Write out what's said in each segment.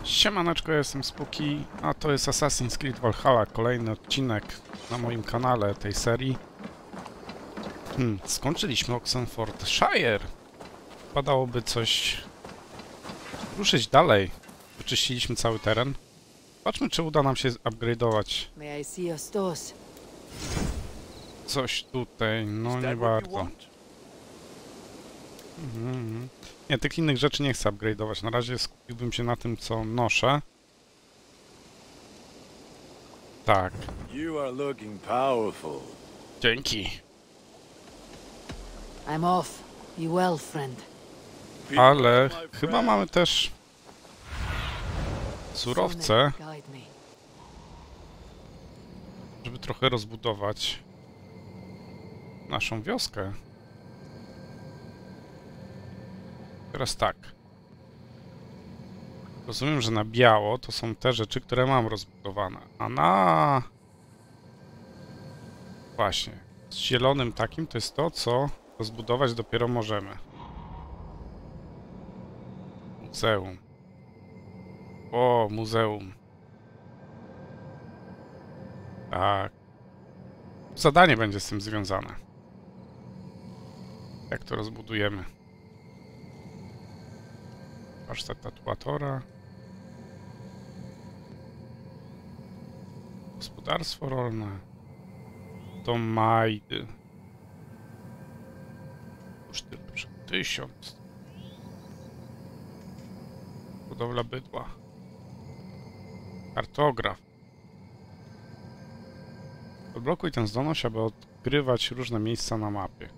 Siemaneczko, jestem Spooky, a to jest Assassin's Creed Valhalla, kolejny odcinek na moim kanale tej serii. Skończyliśmy Oxenfordshire. Padałoby coś ruszyć dalej. Wyczyściliśmy cały teren. Zobaczmy, czy uda nam się upgrade'ować coś tutaj. No nie bardzo. Nie, tych innych rzeczy nie chcę upgrade'ować. Na razie skupiłbym się na tym, co noszę. Tak. Dzięki. Ale chyba mamy też surowce, żeby trochę rozbudować naszą wioskę. Teraz tak. Rozumiem, że na biało to są te rzeczy, które mam rozbudowane. A na... Właśnie. Z zielonym takim to jest to, co rozbudować dopiero możemy. Muzeum. O, muzeum. Tak. Zadanie będzie z tym związane. Jak to rozbudujemy? Warsztat tatuatora. Gospodarstwo rolne. Dom Majdy. Już tyle, 1000. Budowla bydła. Kartograf. Odblokuj tę zdolność, aby odkrywać różne miejsca na mapie.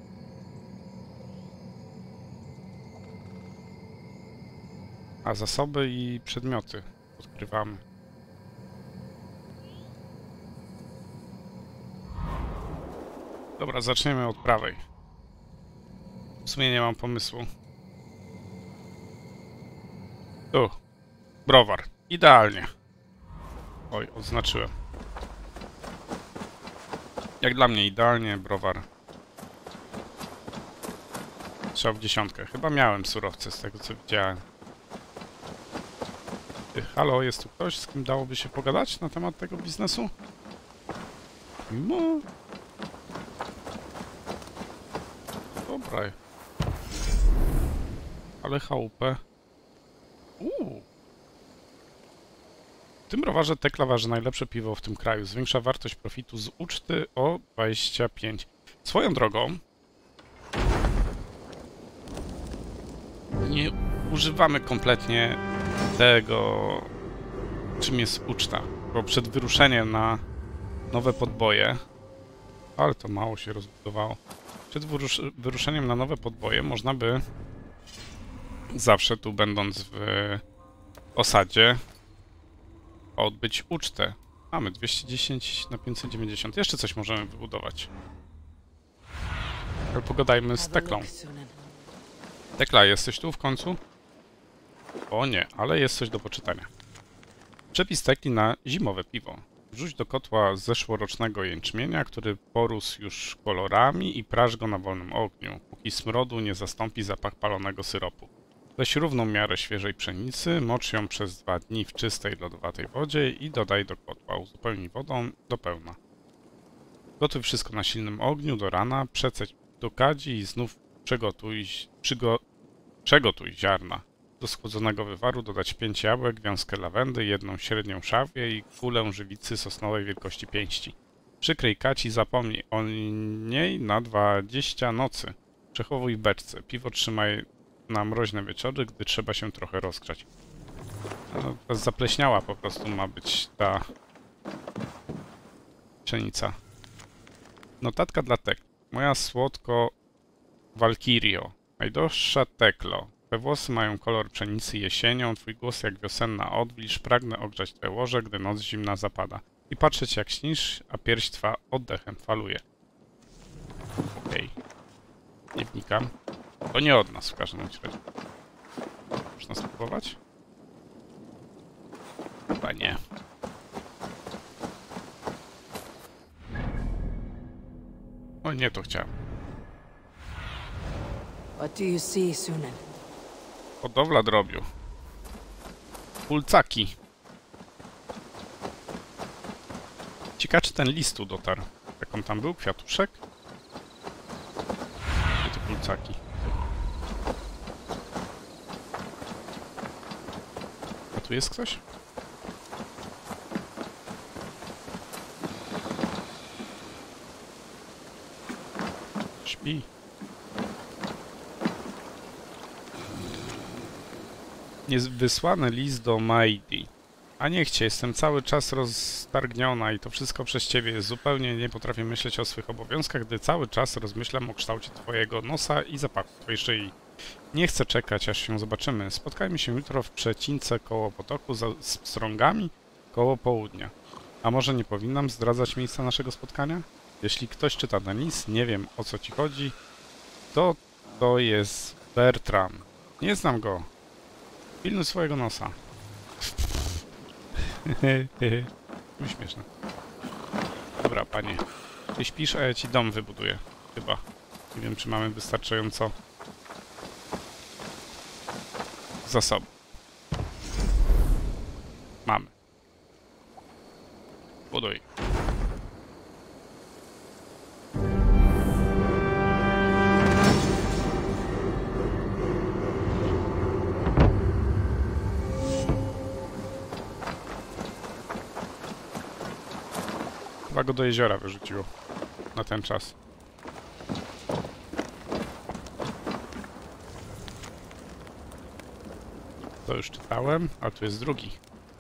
A zasoby i przedmioty odkrywamy. Dobra, zaczniemy od prawej. W sumie nie mam pomysłu. Tu. Browar. Idealnie. Oj, odznaczyłem. Jak dla mnie idealnie, browar. Strzał w 10. Chyba miałem surowce z tego, co widziałem. Halo, jest tu ktoś, z kim dałoby się pogadać na temat tego biznesu? No. Dobra. Ale chałupę. W tym browarze Tekla waży najlepsze piwo w tym kraju. Zwiększa wartość profitu z uczty o 25. Swoją drogą nie używamy kompletnie tego, czym jest uczta, bo przed wyruszeniem na nowe podboje, ale to mało się rozbudowało, przed wyruszeniem na nowe podboje można by zawsze tu, będąc w osadzie, odbyć ucztę. Mamy 210 na 590. Jeszcze coś możemy wybudować. Ale pogadajmy z Teklą. Tekla, jesteś tu w końcu? O nie, ale jest coś do poczytania. Przepis Tekli na zimowe piwo. Wrzuć do kotła zeszłorocznego jęczmienia, który porósł już kolorami, i praż go na wolnym ogniu, póki smrodu nie zastąpi zapach palonego syropu. Weź równą miarę świeżej pszenicy, mocz ją przez 2 dni w czystej, lodowatej wodzie i dodaj do kotła. Uzupełnij wodą do pełna. Gotuj wszystko na silnym ogniu do rana, przecedź do kadzi i znów przegotuj ziarna. Do schłodzonego wywaru dodać 5 jabłek, wiązkę lawendy, 1 średnią szałwię i kulę żywicy sosnowej wielkości pięści. Przykryj kadź i zapomnij o niej na 20 nocy. Przechowuj w beczce. Piwo trzymaj na mroźne wieczory, gdy trzeba się trochę rozgrzać. No, zapleśniała po prostu ma być ta pszenica. Notatka dla Tekli. Moja słodko Walkirio. Najdroższa Teklo. Twe włosy mają kolor pszenicy jesienią, twój głos jak wiosenna odwilż. Pragnę ogrzać twe łoże, gdy noc zimna zapada. I patrzeć, jak śnisz, a pierś twa oddechem faluje. Okej. Nie wnikam. To nie od nas w każdym razie. Można spróbować? Chyba nie. O nie, to chciałem. What do you see, Sunan? Hodowla drobiu. Pulcaki. Ciekawe, czy ten list tu dotarł. Jak on tam był? Kwiatuszek? Gdzie te pulcaki? A tu jest ktoś? Śpi. Jest wysłany list do Maidi. A niech cię, jestem cały czas roztargniona i to wszystko przez ciebie. Zupełnie nie potrafię myśleć o swych obowiązkach, gdy cały czas rozmyślam o kształcie twojego nosa i zapachu twojej szyi. Nie chcę czekać, aż się zobaczymy. Spotkajmy się jutro w przecince koło potoku z pstrągami koło południa. A może nie powinnam zdradzać miejsca naszego spotkania? Jeśli ktoś czyta ten list, nie wiem, o co ci chodzi, to jest Bertram. Nie znam go. Pilnuj swojego nosa. Śmieszne. Dobra, panie. Ty śpisz, a ja ci dom wybuduję. Chyba. Nie wiem, czy mamy wystarczająco zasobu. Mamy. Buduj. Chyba go do jeziora wyrzuciło na ten czas. To już czytałem, a tu jest drugi.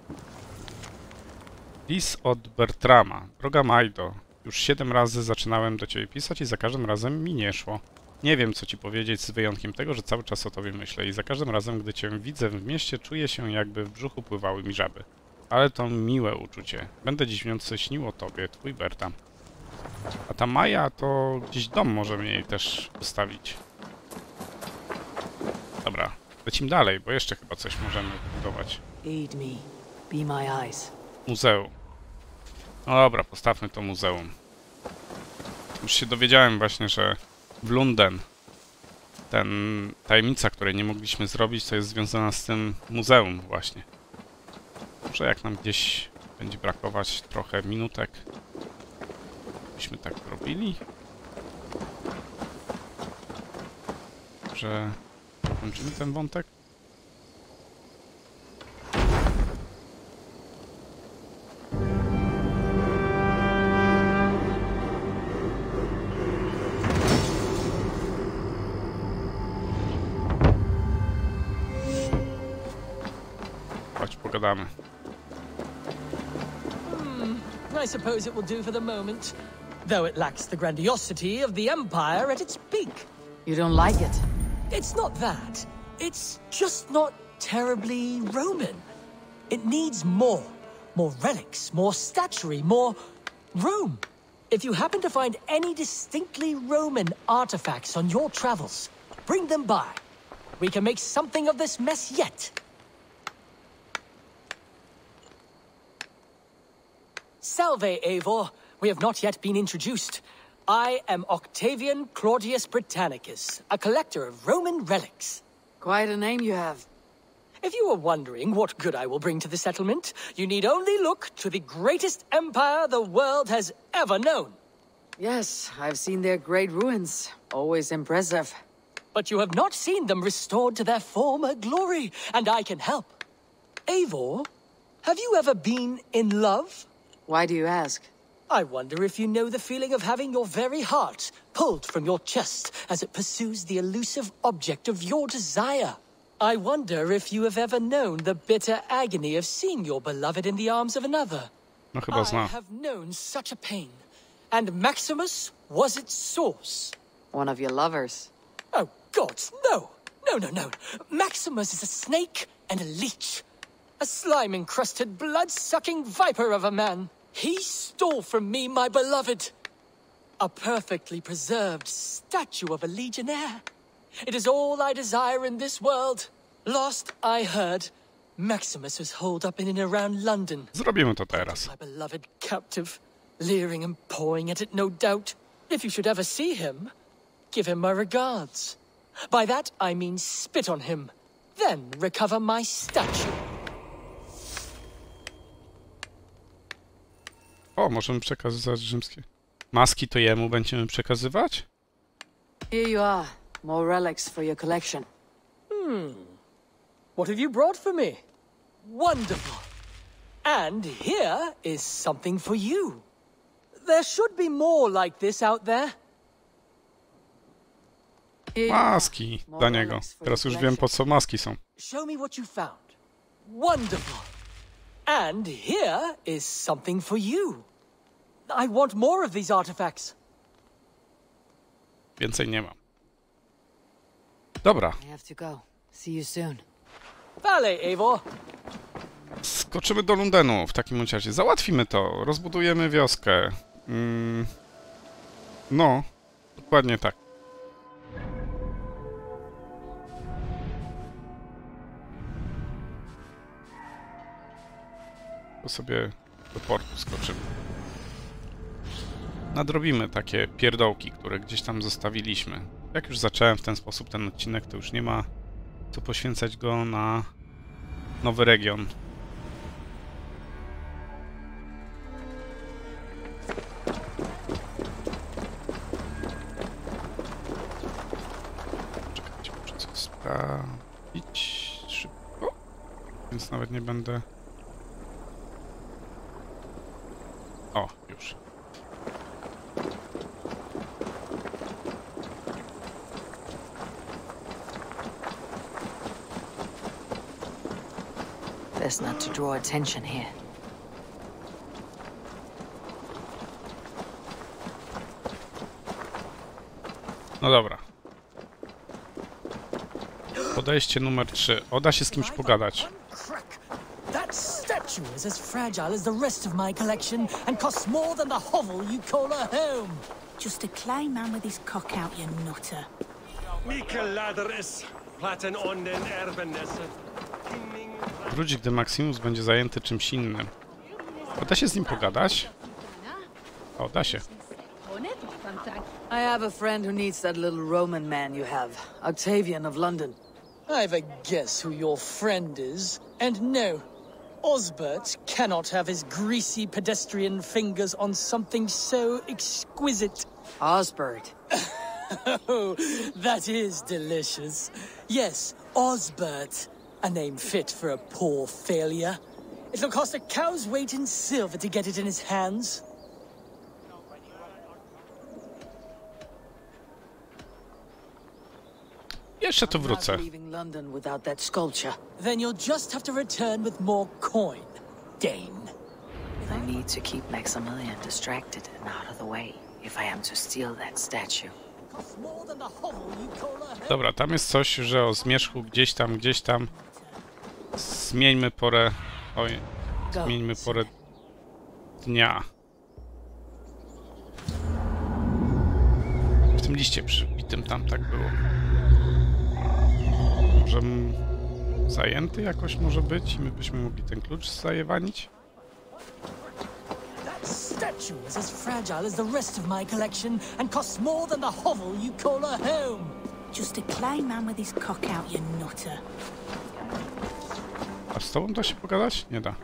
List od Bertrama. Droga Majdo, już 7 razy zaczynałem do ciebie pisać i za każdym razem mi nie szło. Nie wiem, co ci powiedzieć, z wyjątkiem tego, że cały czas o tobie myślę i za każdym razem, gdy cię widzę w mieście, czuję się, jakby w brzuchu pływały mi żaby. Ale to miłe uczucie. Będę dziś w nocy śnił o tobie, twój Berta. A ta Maja to gdzieś dom możemy jej też postawić. Dobra, lecimy dalej, bo jeszcze chyba coś możemy budować. Aid me. Be my eyes. Muzeum. No dobra, postawmy to muzeum. Już się dowiedziałem właśnie, że w Lunden tajemnica, której nie mogliśmy zrobić, to jest związana z tym muzeum właśnie. Może jak nam gdzieś będzie brakować trochę minutek, byśmy tak robili, że kończymy ten wątek. Chodź, pogadamy. I suppose it will do for the moment, though it lacks the grandiosity of the Empire at its peak. You don't like it? It's not that. It's just not terribly Roman. It needs more. More relics, more statuary, more Rome. If you happen to find any distinctly Roman artifacts on your travels, bring them by. We can make something of this mess yet. Salve, Eivor. We have not yet been introduced. I am Octavian Claudius Britannicus, a collector of Roman relics. Quite a name you have. If you are wondering what good I will bring to the settlement, you need only look to the greatest empire the world has ever known. Yes, I've seen their great ruins. Always impressive. But you have not seen them restored to their former glory, and I can help. Eivor, have you ever been in love? Why do you ask? I wonder if you know the feeling of having your very heart pulled from your chest as it pursues the elusive object of your desire. I wonder if you have ever known the bitter agony of seeing your beloved in the arms of another. No chyba I zna. have known such a pain, and Maximus was its source. One of your lovers. Oh, gods, no! No. Maximus is a snake and a leech. A slime-encrusted, blood-sucking viper of a man. He stole from me my beloved. A perfectly preserved statue of a legionnaire. It is all I desire in this world. Last I heard, Maximus was holed up in and around London. Zrobimy to teraz. My beloved captive, leering and pawing at it, no doubt. If you should ever see him, give him my regards. By that I mean spit on him, then recover my statue. O, możemy przekazywać rzymskie. Maski to jemu będziemy przekazywać? Here you are. More relics for your collection. What have you brought for me? Wonderful. And here is something for you. There should be more like this out there. Here you are. Maski More dla niego. relics for Teraz your już wiem, po collection. co maski są. Show me what you found. Wonderful. And here is something for you. I want more of these artifacts. Więcej nie mam. Dobra, I have to go. See you soon. Vale, Eivor. skoczymy do Londenu w takim razie. Załatwimy to. Rozbudujemy wioskę. No, dokładnie tak. To sobie do portu skoczymy. Nadrobimy takie pierdołki, które gdzieś tam zostawiliśmy. Jak już zacząłem w ten sposób ten odcinek, to już nie ma co poświęcać go na nowy region. Czekajcie, muszę coś sprawdzić szybko, więc nawet nie będę... O, już. Best not to draw attention here. No dobra. Podejście numer 3. Da się z kimś pogadać. Crack. That statue is as fragile as the rest of my collection and costs more than the hovel you call a home. Just a clay man with his cock out, you nutter. Mikkel lader is platen on den erbenes. Wróci, gdy Maximus będzie zajęty czymś innym. Da się z nim pogadać? O, da się. I have a friend who needs that little Roman man you have. Octavian of London. I've a guess who your friend is. And no, Osbert cannot have his greasy pedestrian fingers on something so exquisite. Osbert. Oh, that is delicious. Yes, Osbert. A name fit for a poor failure. It'll cost a cow's weight in silver to get it in his hands. Jeszcze tu I'm wrócę. not leaving London without that sculpture. Then you'll just have to return with more coin, Dane. I need to keep Maximilian distracted and out of the way if I am to steal that statue. Costs more than the hovel you call a home. Dobra, tam jest coś, że o zmierzchu gdzieś tam. Zmieńmy porę... Oj, zmieńmy porę dnia. W tym liście przybitym tam tak było. Może zajęty jakoś może być i my byśmy mogli ten klucz zajewanić? That statue is as fragile as the rest of my collection and costs more than the hovel you call a home. Just a clay man with his cock out, you nutter. A z tobą da się pogadać? Nie da.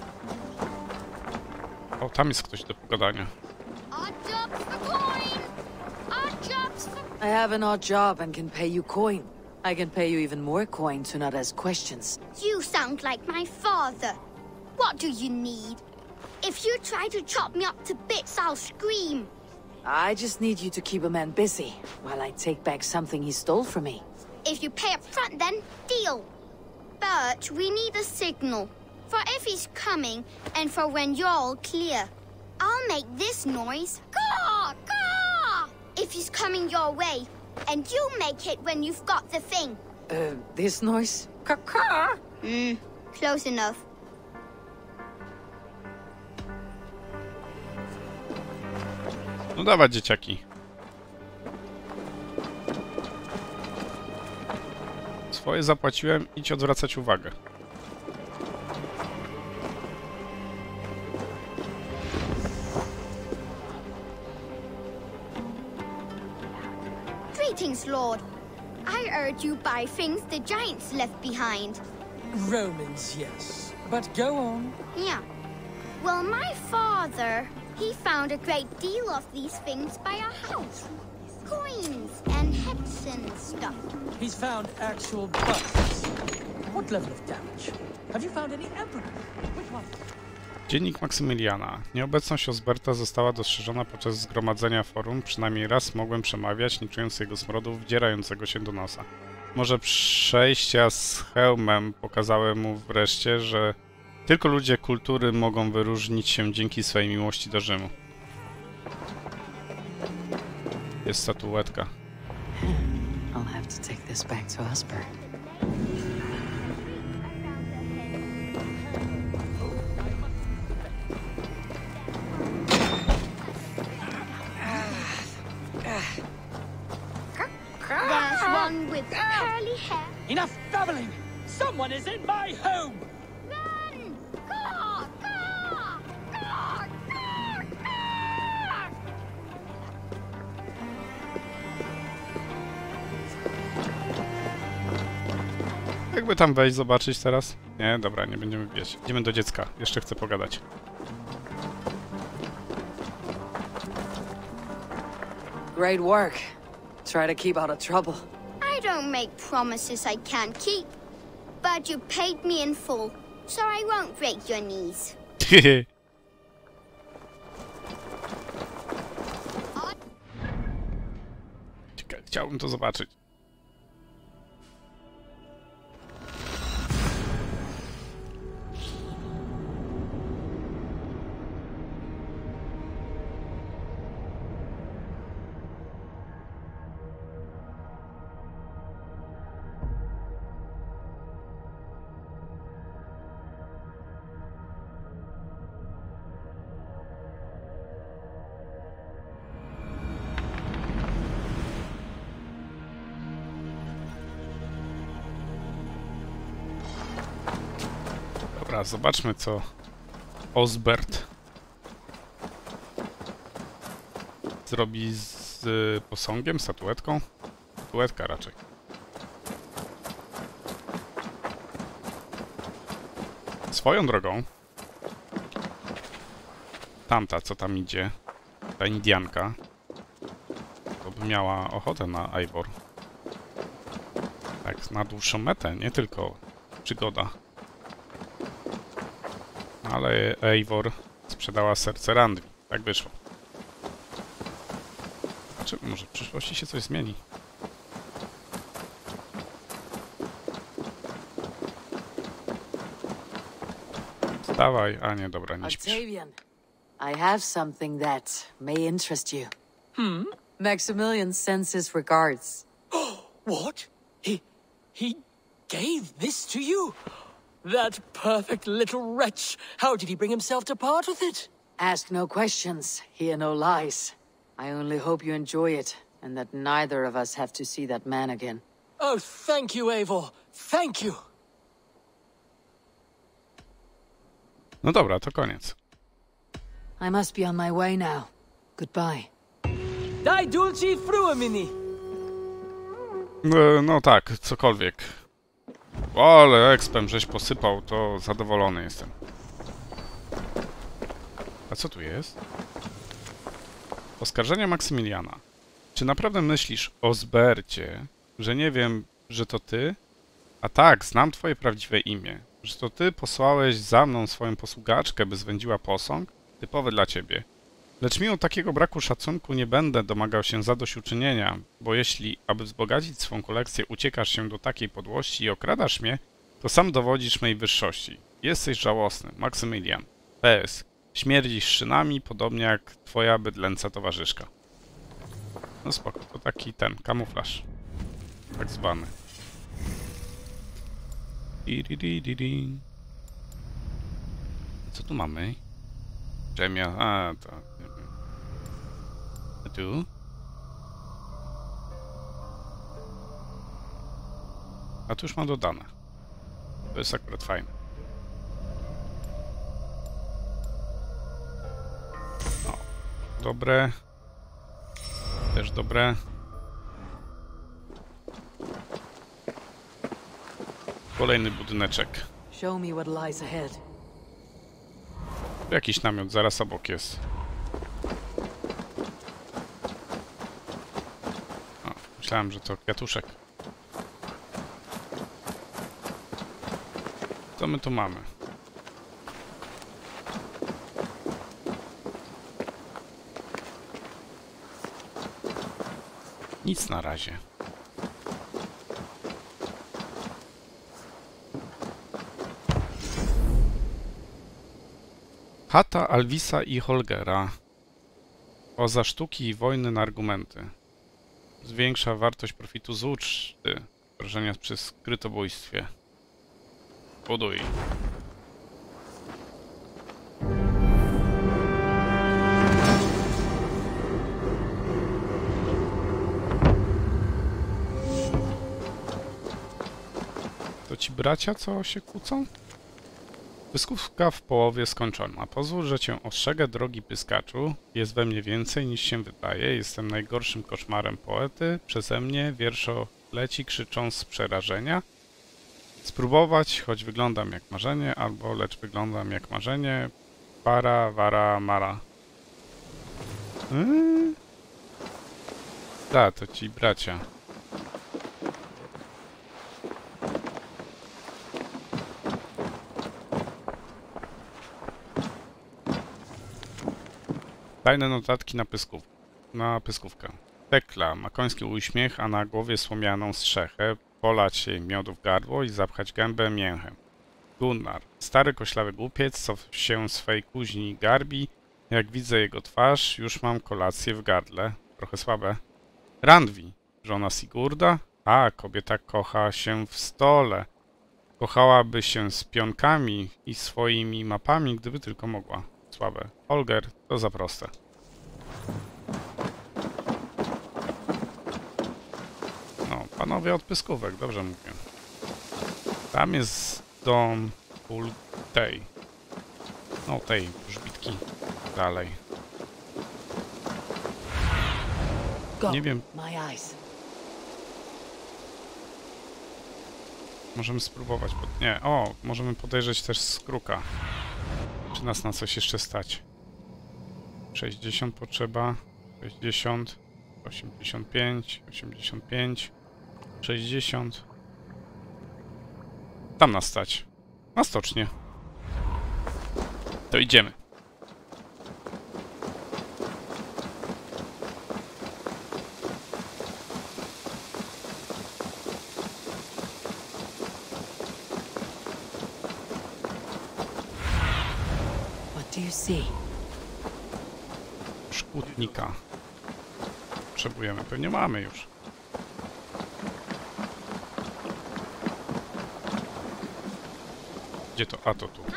O, tam jest ktoś do pogadania. Odd jobs for coin! Odd jobs for... I have an odd job and can pay you coin. I can pay you even more coin to not ask questions. You sound like my father. What do you need? If you try to chop me up to bits, I'll scream. I just need you to keep a man busy while I take back something he stole from me. If you pay up front, then deal. But we need a signal. For if he's coming, and for when you're all clear. I'll make this noise. Caw! Caw! If he's coming your way. And you make it when you've got the thing. This noise? Caw-caw! Close enough. No dawać, dzieciaki. Swoje zapłaciłem, idź odwracać uwagę. Greetings, Lord. I heard you buy things the giants left behind. Romans, yes. But go on. Yeah. Well, my father... He found a great deal of these things by our house. Coins and heads and stuff. He's found actual busts. What level of damage? Have you found any emperor? Which one? Dziennik Maksymiliana. Nieobecność Osberta została dostrzeżona podczas zgromadzenia forum. Przynajmniej raz mogłem przemawiać, nie czując jego smrodu wdzierającego się do nosa. Może przejścia z hełmem pokazały mu wreszcie, że tylko ludzie kultury mogą wyróżnić się dzięki swej miłości do Rzymu. Jest statuetka. I'll have to take this back to Osber. There's one with curly hair. Enough babbling! Someone is in my home! Run! Caw, caw, caw, caw, caw. Jakby tam wejść, zobaczyć teraz? Nie, dobra, nie będziemy biec. Idziemy do dziecka. Jeszcze chcę pogadać. Great work. Try to keep out of trouble. I don't make promises I can't keep. But you paid me in full, so I won't break your knees. Chciałbym to zobaczyć. Dobra, zobaczmy co Osbert zrobi z posągiem, statuetką. Statuetka raczej. Swoją drogą tamta, co tam idzie, ta Indianka, to by miała ochotę na Eivor. Tak, na dłuższą metę, nie tylko przygoda. Ale Eivor sprzedała serce Randvi. Tak wyszło. Czy może w przyszłości się coś zmieni? Wstawaj. A nie, dobra, nie śpisz. Octavian, I have something that may interest you. Maximilian sends his regards. What? He gave this to you? That perfect little wretch. How did he bring himself to part with it? Ask no questions, hear no lies. I only hope you enjoy it, and that neither of us have to see that man again. Oh, thank you, Eivor. Thank you. No dobra, to koniec. I must be on my way now. Goodbye. Dai dulci fruamini. No tak, cokolwiek. O, ale expem żeś posypał, to zadowolony jestem. A co tu jest? Oskarżenia Maksymiliana. Czy naprawdę myślisz, Osbercie, że nie wiem, że to ty? A tak, znam twoje prawdziwe imię. Że to ty posłałeś za mną swoją posługaczkę, by zwędziła posąg? Typowe dla ciebie. Lecz mimo takiego braku szacunku nie będę domagał się zadośćuczynienia, bo jeśli, aby wzbogacić swą kolekcję, uciekasz się do takiej podłości i okradasz mnie, to sam dowodzisz mej wyższości. Jesteś żałosny, Maksymilian. PS. Śmierdzisz szynami, podobnie jak twoja bydlęca towarzyszka. No spoko, to taki kamuflaż. Tak zwany. Co tu mamy? Ziemia, a to... nie wiem. A tu? A tu już mam dodane. To jest akurat fajne. O, dobre. Też dobre. Kolejny budyneczek. Show me what lies ahead. Tu jakiś namiot zaraz obok jest. Myślałem, że to kwiatuszek. Co my tu mamy? Nic na razie. Chata Alvisa i Holgera. Poza sztuki i wojny na argumenty. Zwiększa wartość profitu z uczty. Wrażenia przy skrytobójstwie. Buduj. To ci bracia, co się kłócą? Pyskówka w połowie skończona. Pozwól, że cię ostrzegę, drogi pyskaczu. Jest we mnie więcej niż się wydaje. Jestem najgorszym koszmarem poety. Przeze mnie wierszo leci krzycząc z przerażenia. Spróbować, choć wyglądam jak marzenie, albo lecz wyglądam jak marzenie. Para, wara, mara. Da, to ci bracia. Tajne notatki na pyskówkę. Tekla ma koński uśmiech, a na głowie słomianą strzechę. Polać jej miodu w gardło i zapchać gębę mięchem. Gunnar. Stary koślawy głupiec, co się swej kuźni garbi. Jak widzę jego twarz, już mam kolację w gardle. Trochę słabe. Randvi. Żona Sigurda? A, kobieta kocha się w stole. Kochałaby się z pionkami i swoimi mapami, gdyby tylko mogła. Słabe. Holger, to za proste. No, panowie od pyskówek, dobrze mówię. Tam jest dom tej. No, tej wróżbitki. Dalej. Nie wiem. Możemy spróbować. Nie, o, możemy podejrzeć też z kruka. Czy nas na coś jeszcze stać? 60 potrzeba. 60. 85. 85. 60. Tam nas stać. Na stocznie. To idziemy. Szkutnika. Potrzebujemy. Pewnie mamy już. Gdzie to? A, to tu.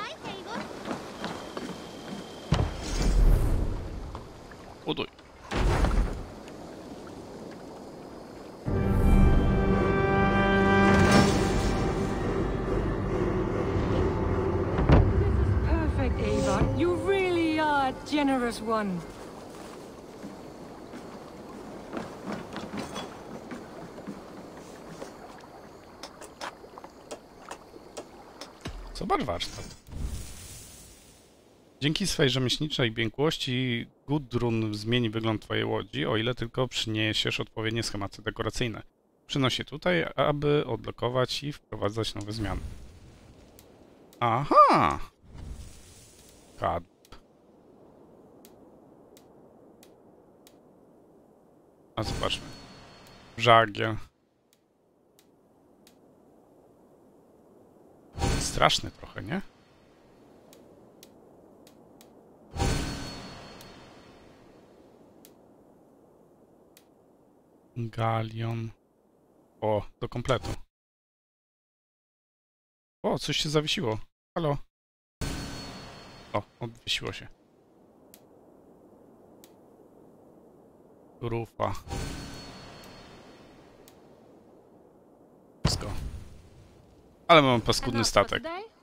Buduj. Perfect, Ava. You really are a generous one. Zobacz warsztat. Dzięki swej rzemieślniczej biegłości Gudrun zmieni wygląd twojej łodzi, o ile tylko przyniesiesz odpowiednie schematy dekoracyjne. Przynoś je tutaj, aby odblokować i wprowadzać nowe zmiany. Aha! Kad. A zobaczmy. Żagiel. Straszny trochę, nie? Galion. O, do kompletu. O, coś się zawiesiło. Halo. O, odwiesiło się. Rufa. Wszystko. Ale mam paskudny statek.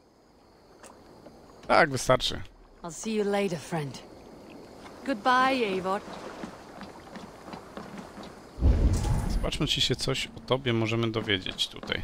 Tak, wystarczy. I'll see you later, friend. Goodbye, Eivor. Zobaczmy, czy się coś o tobie możemy dowiedzieć tutaj.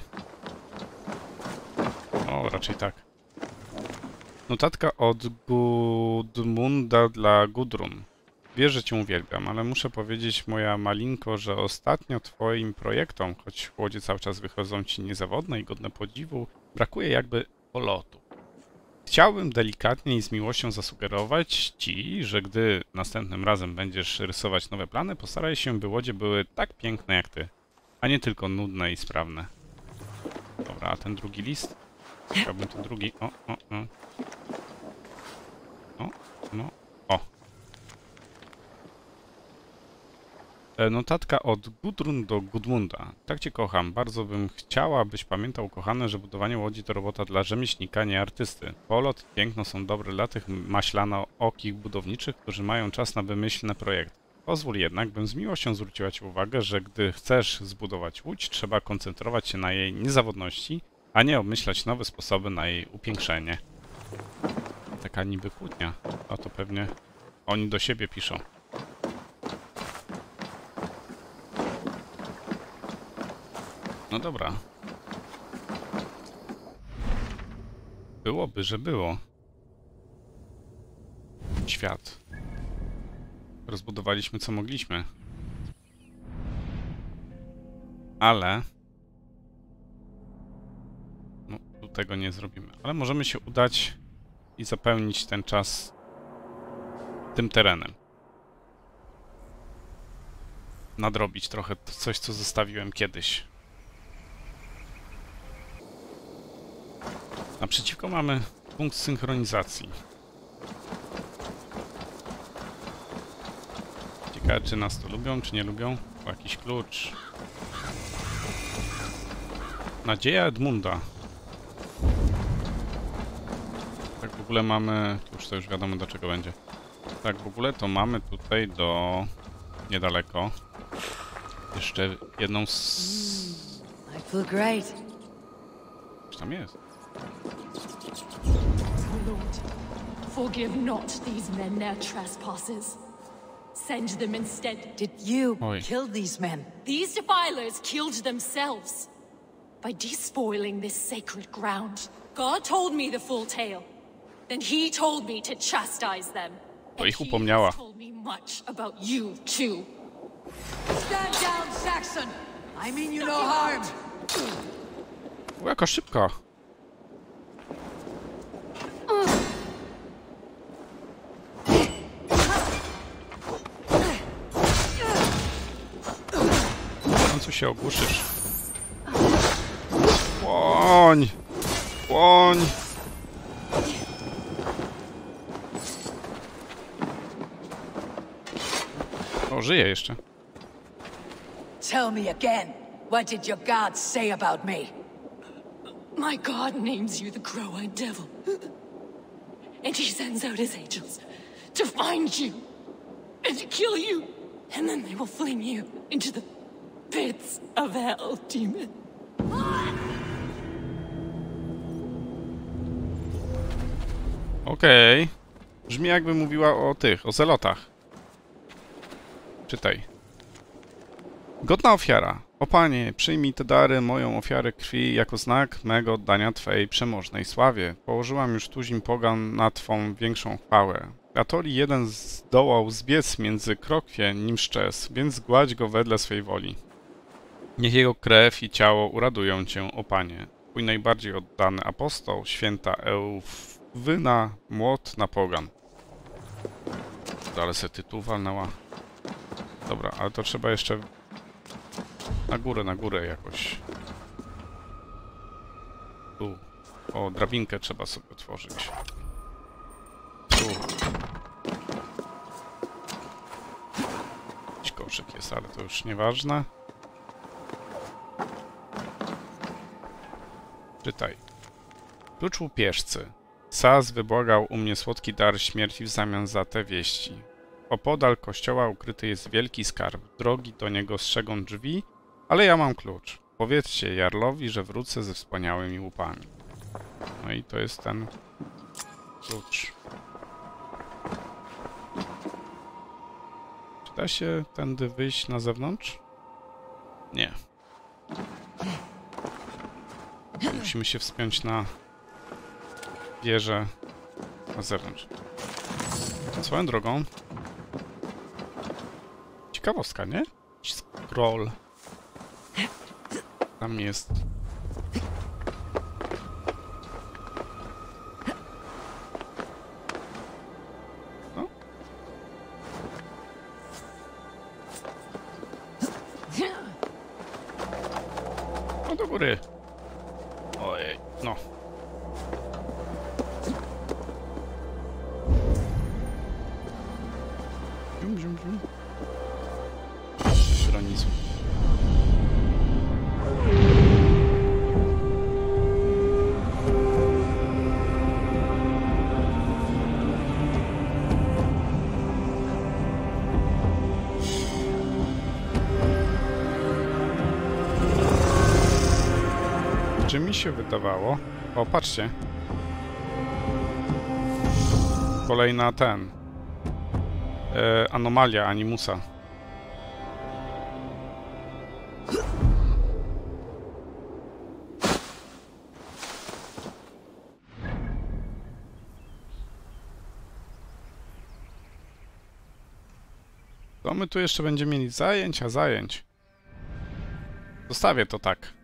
O, raczej tak. Notatka od Gudmunda dla Gudrun. wiesz, że cię uwielbiam, ale muszę powiedzieć, moja malinko, że ostatnio twoim projektom, choć łodzie cały czas wychodzą ci niezawodne i godne podziwu, brakuje jakby polotu. Chciałbym delikatnie i z miłością zasugerować ci, że gdy następnym razem będziesz rysować nowe plany, postaraj się, by łodzie były tak piękne jak ty, a nie tylko nudne i sprawne. Dobra, a ten drugi list? Chciałbym ten drugi... O. Notatka od Gudrun do Gudmunda. Tak cię kocham. Bardzo bym chciała, byś pamiętał, kochany, że budowanie łodzi to robota dla rzemieślnika, nie artysty. Polot i piękno są dobre dla tych maślano-okich budowniczych, którzy mają czas na wymyślne projekty. Pozwól jednak, bym z miłością zwróciła ci uwagę, że gdy chcesz zbudować łódź, trzeba koncentrować się na jej niezawodności, a nie obmyślać nowe sposoby na jej upiększenie. Taka niby kłótnia. A to pewnie oni do siebie piszą. No dobra. Byłoby, że było. Świat. Rozbudowaliśmy co mogliśmy. Ale... no, tu tego nie zrobimy. Ale możemy się udać i zapełnić ten czas tym terenem. Nadrobić trochę coś, co zostawiłem kiedyś. Naprzeciwko mamy punkt synchronizacji. Ciekawe, czy nas to lubią, czy nie lubią. O, jakiś klucz. Nadzieja Edmunda. Tak w ogóle mamy... Już to już wiadomo, do czego będzie. Tak w ogóle to mamy tutaj do... niedaleko. Jeszcze jedną z... I feel great. Co tam jest? Lord, forgive not these men their trespasses. Send them instead. Did you Oi. kill these men? These defilers killed themselves by despoiling this sacred ground. God told me the full tale. Then he told me to chastise them. To And ich he upomniała. has told me much about you too. Stand down, Saxon! I mean you no harm! O, jaka szybka! W końcu się ogłuszysz. Płoń! Płoń! O, żyje jeszcze. Tell me again, what did your gods say about me? My God names you the Crow-Eyed Devil. And he sends out his angels to find you and to kill you. And then they will fling you into the pits of hell, demon. Okej. Brzmi, jakby mówiła o tych, o zelotach. Czytaj. Godna ofiara. O Panie, przyjmij te dary, moją ofiarę krwi, jako znak mego oddania Twej przemożnej sławie. Położyłam już tuzin pogan na Twą większą chwałę. Atoli jeden zdołał zbiec między krokwie, nim szczez, więc gładź go wedle swej woli. Niech jego krew i ciało uradują Cię, o Panie. Twój najbardziej oddany apostoł, święta Eufwyna, młot na pogan. Ale se tytuł walnęła. Dobra, ale to trzeba jeszcze na górę jakoś. Tu. O, drabinkę trzeba sobie otworzyć. Tu. Jakiś koszyk jest, ale to już nieważne. Czytaj. Klucz łupieżcy. Saz wybłagał u mnie słodki dar śmierci w zamian za te wieści. Opodal kościoła ukryty jest wielki skarb. Drogi do niego strzegą drzwi, ale ja mam klucz. Powiedzcie Jarlowi, że wrócę ze wspaniałymi łupami. No i to jest ten klucz. Czy da się tędy wyjść na zewnątrz? Nie. Musimy się wspiąć na wieżę na zewnątrz. Swoją drogą ciekawostka, nie? Jakiś scroll. Tam jest. No. No do góry. Ojej, no. Zium, zium, zium. Granizm. Czy mi się wydawało? O, patrzcie. Kolejna anomalia Animusa. To my tu jeszcze będziemy mieli zajęć, a zajęć. Zostawię to tak.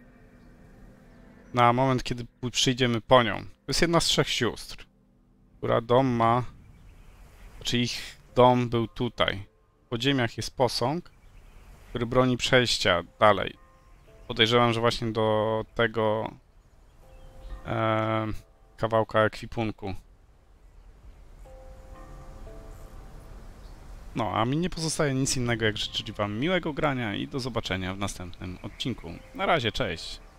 Na moment, kiedy przyjdziemy po nią. To jest jedna z 3 sióstr, która dom ma... Znaczy ich dom był tutaj. W podziemiach jest posąg, który broni przejścia dalej. Podejrzewam, że właśnie do tego kawałka ekwipunku. No, a mi nie pozostaje nic innego, jak życzyć wam miłego grania i do zobaczenia w następnym odcinku. Na razie, cześć!